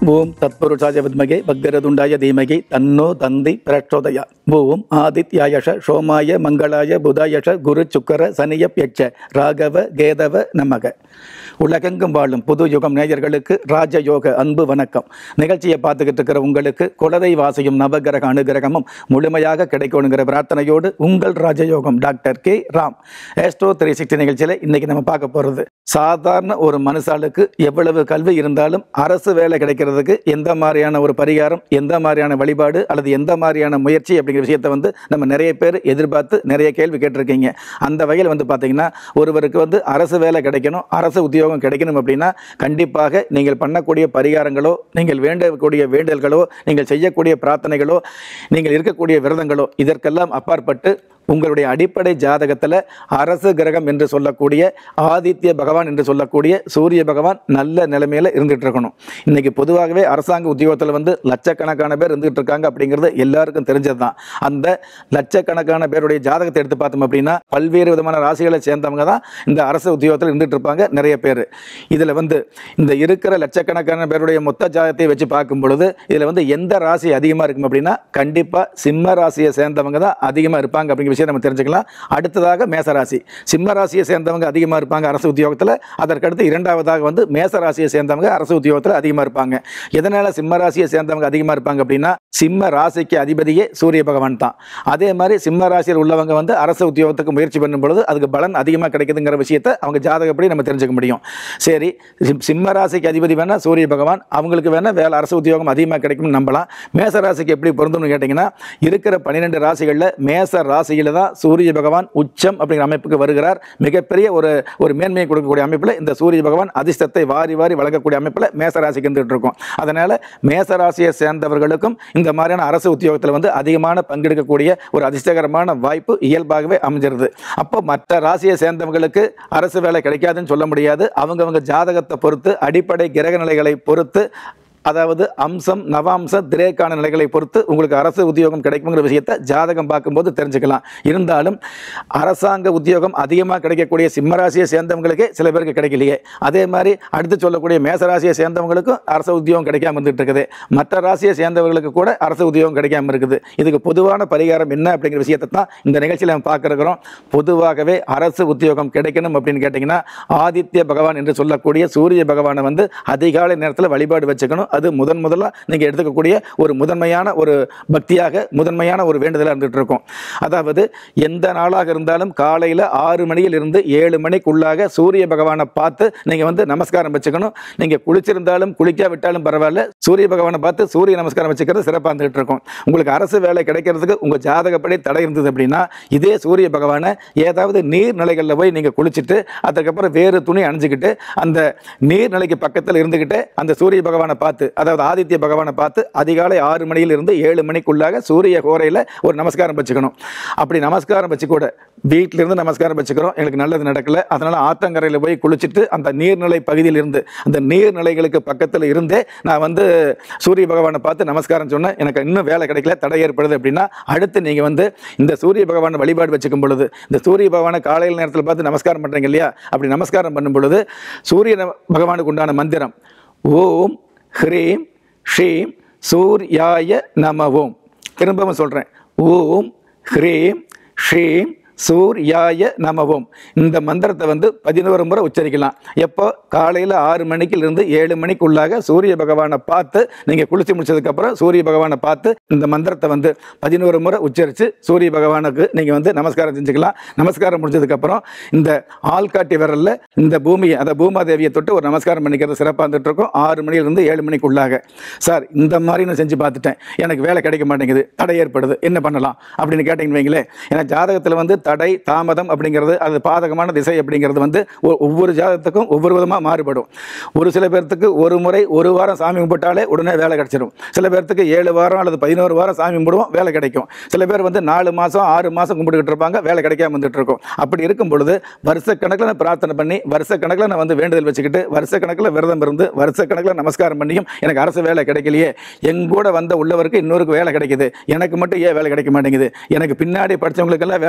ஓம் தத்புருஷாய வித்மகே வக்கரதுண்டாய தீமகி தன்னோ தந்தி பிரச்சோதயா. ஓம் ஆதித்யாயஷ சோமாய மங்களாய புதாயஷ குரு சுக்கர சனியப்யட்ச ராகவ கேதவ நமக. உலகெங்கும் வாழும் புது யுகம் நேயர்களுக்கு ராஜயோக அன்பு வணக்கம். நிகழ்ச்சியை பார்த்துக்கிட்டு இருக்கிற உங்களுக்கு குலதை வாசியும் நவகிரக அனுகிரகமும் முழுமையாக கிடைக்கணுங்கிற பிரார்த்தனையோடு உங்கள் ராஜயோகம் டாக்டர் கே ராம். ஆஸ்ட்ரோ 360 நிகழ்ச்சியில் இன்னைக்கு நம்ம பார்க்க போகிறது, சாதாரண ஒரு மனுஷாளுக்கு எவ்வளவு கல்வி இருந்தாலும் அரசு வேலை கிடைக்கிறதுக்கு எந்த மாதிரியான ஒரு பரிகாரம், எந்த மாதிரியான வழிபாடு அல்லது எந்த மாதிரியான முயற்சி அப்படிங்கிற விஷயத்தை நம்ம நிறைய பேர் எதிர்பார்த்து நிறைய கேள்வி கேட்டிருக்கீங்க. அந்த வகையில் பார்த்தீங்கன்னா ஒருவருக்கு அரசு வேலை கிடைக்கணும், அரசு உத்தியோகம் கிடைக்கணும் அப்படின்னா கண்டிப்பாக நீங்கள் பண்ணக்கூடிய பரிகாரங்களோ, நீங்கள் வேண்டக்கூடிய வேண்டல்களோ, நீங்கள் செய்யக்கூடிய பிரார்த்தனைகளோ, நீங்கள் இருக்கக்கூடிய விரதங்களோ இதற்கெல்லாம் அப்பாற்பட்டு உங்களுடைய அடிப்படை ஜாதகத்தில் அரசு கிரகம் என்று சொல்லக்கூடிய ஆதித்ய பகவான் என்று சொல்லக்கூடிய சூரிய பகவான் நல்ல நிலைமையில் இருந்துகிட்டு இருக்கணும். இன்றைக்கி பொதுவாகவே அரசாங்க உத்தியோகத்தில் லட்சக்கணக்கான பேர் இருந்துகிட்டு இருக்காங்க அப்படிங்கிறது எல்லாருக்கும் தெரிஞ்சது தான். அந்த லட்சக்கணக்கான பேருடைய ஜாதகத்தை எடுத்து பார்த்தோம் அப்படின்னா பல்வேறு விதமான ராசிகளை சேர்ந்தவங்க தான் இந்த அரசு உத்தியோகத்தில் இருந்துகிட்டு இருப்பாங்க நிறைய பேர். இதில் இந்த இருக்கிற லட்சக்கணக்கான பேருடைய மொத்த ஜாதகத்தை வச்சு பார்க்கும் பொழுது இதில் எந்த ராசி அதிகமாக இருக்கும் அப்படின்னா கண்டிப்பாக சிம்ம ராசியை சேர்ந்தவங்க தான் அதிகமாக இருப்பாங்க அப்படிங்கிற நம்ம தெரிஞ்சுக்கலாம். அடுத்ததாக மேசராசி. சிம்ம ராசியை சேர்ந்தவங்க அதிகமாக இருப்பாங்க அரசு உத்தியோகத்தில். அதற்கடுத்து இரண்டாவதாக மேச ராசியை சேர்ந்தவங்க அரசு உத்தியோகத்தில் அதிகமாக இருப்பாங்க. எதனால சிம்ம ராசியை சேர்ந்தவங்க அதிகமாக இருப்பாங்க அப்படின்னா சிம்ம ராசிக்கு அதிபதியே சூரிய பகவான் தான். அதே மாதிரி சிம்ம ராசியில் உள்ளவங்க அரசு உத்தியோகத்துக்கு முயற்சி பண்ணும் பொழுது அதுக்கு பலன் அதிகமாக கிடைக்குதுங்கிற விஷயத்தை அவங்க ஜாதகப்படி நம்ம தெரிஞ்சுக்க முடியும். சரி, சிம்ம ராசிக்கு அதிபதி வேணா சூரிய பகவான், அவங்களுக்கு வேணா வேலை அரசு உத்தியோகம் அதிகமாக கிடைக்கும்னு நம்பலாம். மேச ராசிக்கு எப்படி பொருந்தும்னு கேட்டிங்கன்னா இருக்கிற 12 ராசிகளில் மேச ராசியில் தான் சூரிய பகவான் உச்சம் அப்படிங்கிற அமைப்புக்கு வருகிறார். மிகப்பெரிய ஒரு மேன்மையை கொடுக்கக்கூடிய அமைப்பில் இந்த சூரிய பகவான் அதிர்ஷ்டத்தை வாரி வாரி வழங்கக்கூடிய அமைப்பில் மேசராசிக்கு இருந்துகிட்டு இருக்கும். அதனால மேசராசியை சேர்ந்தவர்களுக்கும் இந்த மாதிரியான அரசு உத்தியோகத்தில் அதிகமான பங்கெடுக்கக்கூடிய ஒரு அதிர்ஷ்டகரமான வாய்ப்பு இயல்பாகவே அமைஞ்சிருது. அப்போ மற்ற ராசியை சேர்ந்தவங்களுக்கு அரசு வேலை கிடைக்காதுன்னு சொல்ல முடியாது. அவங்கவங்க ஜாதகத்தை பொறுத்து, அடிப்படை கிரக நிலைகளை பொறுத்து, அதாவது அம்சம் நவாம்சம் திரேக்கான நிலைகளை பொறுத்து உங்களுக்கு அரசு உத்தியோகம் கிடைக்குங்கிற விஷயத்தை ஜாதகம் பார்க்கும்போது தெரிஞ்சுக்கலாம். இருந்தாலும் அரசாங்க உத்தியோகம் அதிகமாக கிடைக்கக்கூடிய சிம்மராசியை சேர்ந்தவங்களுக்கே சில பேருக்கு கிடைக்கலையே. அதே மாதிரி அடுத்து சொல்லக்கூடிய மேசராசியை சேர்ந்தவங்களுக்கும் அரசு உத்தியோகம் கிடைக்காம இருந்துட்டு இருக்குது. மற்ற ராசியை சேர்ந்தவர்களுக்கு கூட அரசு உத்தியோகம் கிடைக்காம இருக்குது. இதுக்கு பொதுவான பரிகாரம் என்ன அப்படிங்கிற விஷயத்தை தான் இந்த நிகழ்ச்சியில் நம்ம பார்க்கிறோம். பொதுவாகவே அரசு உத்தியோகம் கிடைக்கணும் அப்படின்னு கேட்டிங்கன்னா ஆதித்ய பகவான் என்று சொல்லக்கூடிய சூரிய பகவானை அதிகாலை நேரத்தில் வழிபாடு வச்சுக்கணும். அது முதல்ல நீங்க எடுத்துக்கக்கூடிய ஒரு முதன்மையான ஒரு பக்தியாக, முதன்மையான ஒரு வேண்டுதலாக இருந்துட்டு இருக்கும். அதாவது எந்த நாளாக இருந்தாலும் காலையில் 6 மணியில் இருந்து 7 மணிக்குள்ளாக சூரிய பகவானை பார்த்து நீங்க நமஸ்காரம் வச்சுக்கணும். நீங்க குளிச்சிருந்தாலும் குளிக்காவிட்டாலும் பரவாயில்ல, சூரிய பகவானை பார்த்து சூரிய நமஸ்காரம் வச்சுக்கிறது சிறப்பாக இருந்துகிட்டு இருக்கும். உங்களுக்கு அரசு வேலை கிடைக்கிறதுக்கு உங்க ஜாதகப்படி தடை இருந்தது அப்படின்னா இதே சூரிய பகவானை ஏதாவது நீர்நிலைகளில் போய் நீங்க குளிச்சுட்டு அதுக்கப்புறம் வேறு துணி அணிஞ்சுக்கிட்டு அந்த நீர்நிலைக்கு பக்கத்தில் இருந்துகிட்டு அந்த சூரிய பகவானை பார்த்து, அதாவது ஆதித்ய பகவானை பார்த்து அதிகாலை 6 மணியில் இருந்து 7 மணிக்குள்ளாக சூரிய கோரையில் ஒரு நமஸ்காரம் வச்சுக்கணும். அப்படி நமஸ்காரம் வச்சு கூட வீட்டிலிருந்து நமஸ்காரம் வச்சுக்கிறோம், எனக்கு நல்லது நடக்கல, அதனால ஆத்தங்கரையில் போய் குளிச்சுட்டு அந்த நீர்நிலை பகுதியில் இருந்து அந்த நீர்நிலைகளுக்கு பக்கத்தில் இருந்தே நான் சூரிய பகவானை பார்த்து நமஸ்காரம் சொன்னேன், எனக்கு இன்னும் வேலை கிடைக்கல, தடை ஏற்படுது அப்படின்னா அடுத்து நீங்க இந்த சூரிய பகவானை வழிபாடு வச்சுக்கும் பொழுது இந்த சூரிய பகவானை காலையில் நேரத்தில் பார்த்து நமஸ்காரம் பண்றீங்க இல்லையா, அப்படி நமஸ்காரம் பண்ணும் பொழுது சூரிய பகவானுக்கு உண்டான மந்திரம் ஓம் ஹ்ரீம் ஸ்ரீம் சூர்யாய நம ஓம். திரும்பவும் சொல்கிறேன், ஓம் ஹ்ரீம் ஸ்ரீம் சூர்யாய நம ஓம். இந்த மந்திரத்தை 11 முறை உச்சரிக்கலாம். எப்போ? காலையில் 6 மணிக்கிலிருந்து 7 மணிக்குள்ளாக சூரிய பகவானை பார்த்து நீங்கள் குளிச்சு முடிச்சதுக்கப்புறம் சூரிய பகவானை பார்த்து இந்த மந்திரத்தை 11 முறை உச்சரித்து சூரிய பகவானுக்கு நீங்கள் நமஸ்காரம் செஞ்சுக்கலாம். நமஸ்காரம் முடிச்சதுக்கப்புறம் இந்த ஆள்காட்டி விரலில் இந்த பூமியை, அதை பூமாதேவியை தொட்டு ஒரு நமஸ்காரம் பண்ணிக்கிறது சிறப்பாக இருந்துட்டு இருக்கும். 6 மணிலிருந்து 7 மணிக்குள்ளாக. சார், இந்த மாதிரி நான் செஞ்சு பார்த்துட்டேன், எனக்கு வேலை கிடைக்க மாட்டேங்குது, தடை ஏற்படுது, என்ன பண்ணலாம் அப்படின்னு கேட்டீங்கன்னு வைங்களேன். ஏன்னா ஜாதகத்தில் தடை தாமதம் அப்படிங்கிறது, அது பாதகமான திசை அப்படிங்கிறது ஒவ்வொரு ஜாதகத்துக்கும் ஒவ்வொரு விதமாக மாறுபடும். ஒரு சில பேர்த்துக்கு ஒரு முறை 1 வாரம் சாமி கும்பிட்டாலே உடனே வேலை கிடைச்சிடும். சில பேர்த்துக்கு 7 வாரம் அல்லது 11 வாரம் சாமி கும்பிடுவோம், வேலை கிடைக்கும். சில பேர் 4 மாதம் 6 மாதம் கும்பிட்டுக்கிட்டு இருப்பாங்க, வேலை கிடைக்காம வந்துட்டு இருக்கும். அப்படி இருக்கும் பொழுது வருஷக்கணக்கில் நான் பிரார்த்தனை பண்ணி, வருஷக்கணக்கில் நான் வேண்டுதல் வச்சுக்கிட்டு, வருஷக்கணக்கில் விரதம் இருந்து, வருஷக்கணக்கில் நமஸ்காரம் பண்ணியும் எனக்கு அரசு வேலை கிடைக்கலையே, எங்கூட உள்ளவருக்கு இன்னொருக்கு வேலை கிடைக்குது, எனக்கு மட்டும் ஏன் வேலை கிடைக்க மாட்டேங்குது, எனக்கு பின்னாடி படித்தவங்களுக்கெல்லாம் வேலை கிடைச்சிருச்சு,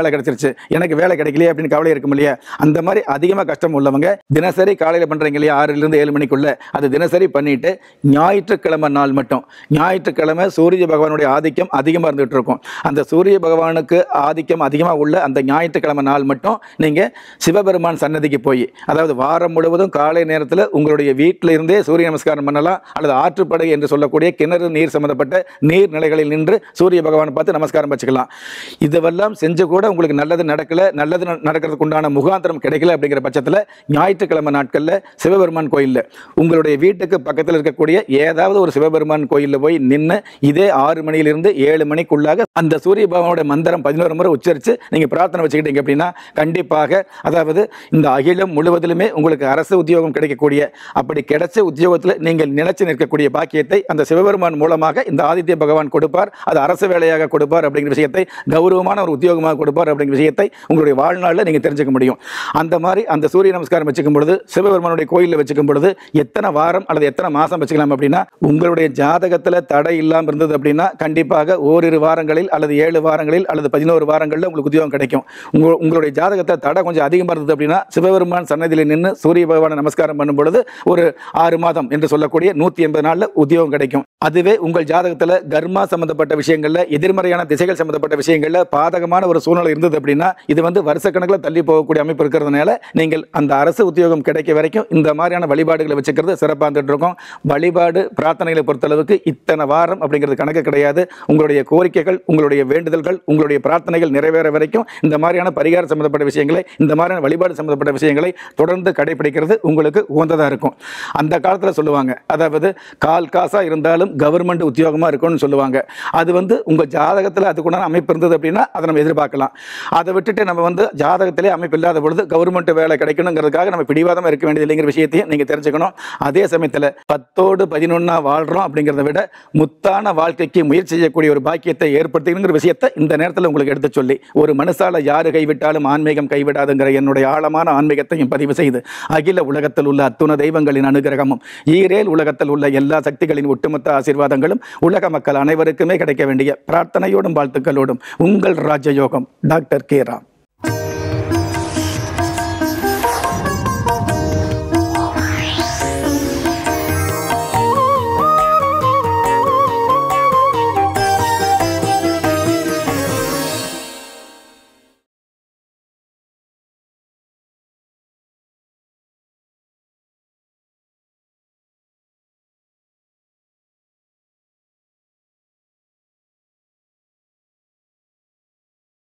போச்சு, எனக்கு வேலை கிடைக்கலையே அப்படின்னு கவலை இருக்கும் இல்லையா? அந்த மாதிரி அதிகமாக கஷ்டம் உள்ளவங்க தினசரி காலையில் பண்ணுறீங்க இல்லையா, 6லிருந்து 7 மணிக்குள்ள, அது தினசரி பண்ணிட்டு ஞாயிற்றுக்கிழமை நாள் மட்டும், ஞாயிற்றுக்கிழமை சூரிய பகவானுடைய ஆதிக்கம் அதிகமாக இருந்துகிட்டு இருக்கும். அந்த சூரிய பகவானுக்கு ஆதிக்கம் அதிகமாக உள்ள அந்த ஞாயிற்றுக்கிழமை நாள் மட்டும் நீங்கள் சிவபெருமான் சன்னதிக்கு போய், அதாவது வாரம் முழுவதும் காலை நேரத்தில் உங்களுடைய வீட்டில் இருந்தே சூரிய நமஸ்காரம் பண்ணலாம், அல்லது ஆற்றுப்படை என்று சொல்லக்கூடிய கிணறு நீர் சம்பந்தப்பட்ட நீர்நிலைகளில் நின்று சூரிய பகவானை பார்த்து நமஸ்காரம் வச்சுக்கலாம். இதுவெல்லாம் செஞ்சு கூட உங்களுக்கு நல்லது நடக்கல, நல்லது நடக்கிறதுக்கு உண்டான முகாந்திரம் கிடைக்கல அப்படிங்கிற பட்சத்தில் ஞாயிற்றுக்கிழமை நாட்களில் சிவபெருமான் கோயிலில் உங்களுடைய வீட்டுக்கு பக்கத்தில் இருக்கக்கூடிய ஏதாவது ஒரு சிவபெருமான் கோயிலில் போய் நின்று இதே 6 மணியிலிருந்து 7 மணிக்குள்ளாக அந்த சூரிய பகவானுடைய மந்திரம் 11 முறை உச்சரித்து நீங்கள் பிரார்த்தனை வச்சுக்கிட்டீங்க அப்படின்னா கண்டிப்பாக, அதாவது இந்த அகிலம் முழுவதிலுமே உங்களுக்கு அரசு உத்தியோகம் கிடைக்கக்கூடிய, அப்படி கிடைச்ச உத்தியோகத்தில் நீங்கள் நினைச்சு நிற்கக்கூடிய பாக்கியத்தை அந்த சிவபெருமான் மூலமாக இந்த ஆதித்ய பகவான் கொடுப்பார். அது அரசு வேலையாக கொடுப்பார் அப்படிங்கிற விஷயத்தை, கௌரவமான ஒரு உத்தியோகமாக கொடுப்பார் அப்படிங்கிற விஷயத்தை உங்களுடைய வாழ்நாளில் நீங்கள் தெரிஞ்சுக்க முடியும். அந்த மாதிரி அந்த சூரிய நமஸ்காரம் வச்சுக்கும் பொழுது, சிவபெருமானுடைய கோயிலில் வச்சுக்கும் பொழுது எத்தனை வாரம் அல்லது எத்தனை மாதம் வச்சுக்கலாம் அப்படின்னா, உங்களுடைய ஜாதகத்தில் தடை இல்லாமல் இருந்தது அப்படின்னா கண்டிப்பாக ஓரிரு வாரங்களில் அல்லது 7 வாரங்களில் அல்லது 11 வாரங்களில் உங்களுக்கு உத்தியோகம் கிடைக்கும். உங்களுடைய ஜாதகத்தில் தடை கொஞ்சம் அதிகமாக இருந்தது அப்படின்னா சிவபெருமான் சன்னதியில் நின்று சூரிய பகவானை நமஸ்காரம் பண்ணும் பொழுது ஒரு 6 மாதம் என்று சொல்லக்கூடிய 180 நாளில் உத்தியோகம் கிடைக்கும். அதுவே உங்கள் ஜாதகத்தில் கர்மா சம்பந்தப்பட்ட விஷயங்கள்ல, எதிர்மறையான திசைகள் சம்பந்தப்பட்ட விஷயங்கள்ல பாதகமான ஒரு சூழ்நிலை இருந்தது அப்படின்னா, இது வருஷக்கணக்கில் தள்ளி போகக்கூடிய அமைப்பு இருக்கிறதுனால நீங்கள் அந்த அரசு உத்தியோகம் கிடைக்க வரைக்கும் இந்த மாதிரியான வழிபாடுகளை வச்சுக்கிறது சிறப்பாக இருந்துட்டு இருக்கும். வழிபாடு பிரார்த்தனைகளை பொறுத்தளவுக்கு இத்தனை வாரம் அப்படிங்கிறது கணக்கு கிடையாது. உங்களுடைய கோரிக்கைகள், உங்களுடைய வேண்டுதல்கள், உங்களுடைய பிரார்த்தனைகள் நிறைவேற வரைக்கும் இந்த மாதிரியான பரிகார சம்பந்தப்பட்ட விஷயங்களை, இந்த மாதிரியான வழிபாடு சம்பந்தப்பட்ட விஷயங்களை தொடர்ந்து கடைபிடிக்கிறது உங்களுக்கு உகந்ததாக இருக்கும். அந்த காலத்தில் சொல்லுவாங்க, அதாவது கால் காசா இருந்தாலும் கவர்மெண்ட் உத்தியோகமாக இருக்கும்னு சொல்லுவாங்க. அது உங்கள் ஜாதகத்தில் அதுக்குண்டான அமைப்பு இருந்தது அப்படின்னா அதை நம்ம எதிர்பார்க்கலாம். அதை விட்டுட்டு நம்ம ஜாதகத்திலே அமைப்பு இல்லாத பொழுது கவர்மெண்ட் வேலை கிடைக்கணுங்கிறதுக்காக நம்ம பிடிவாதமாக இருக்க வேண்டியது இல்லைங்கிற விஷயத்தையும் நீங்கள் தெரிஞ்சுக்கணும். அதே சமயத்தில் 10ஓடு 11 வாழ்கிறோம் அப்படிங்கிறத விட முத்தான வாழ்க்கைக்கு முயற்சி செய்யக்கூடிய ஒரு பாக்கியத்தை ஏற்படுத்திங்கிற விஷயத்தை இந்த நேரத்தில் உங்களுக்கு எடுத்து சொல்லி, ஒரு மனுஷால யாரு கைவிட்டாலும் ஆன்மீகம் கைவிடாதுங்கிற என்னுடைய ஆழமான ஆன்மீகத்தையும் பதிவு செய்து, அகில உலகத்தில் உள்ள அத்துண தெய்வங்களின் அனுகிரகமும் ஈரேல் உலகத்தில் உள்ள எல்லா சக்திகளின் ஒட்டுமொத்த ஆசீர்வாதங்களும் உலக மக்கள் அனைவருக்குமே கிடைக்க வேண்டிய பிரார்த்தனையோடும் வாழ்த்துக்களோடும் உங்கள் ராஜயோகம் டாக்டர் கே ராம்.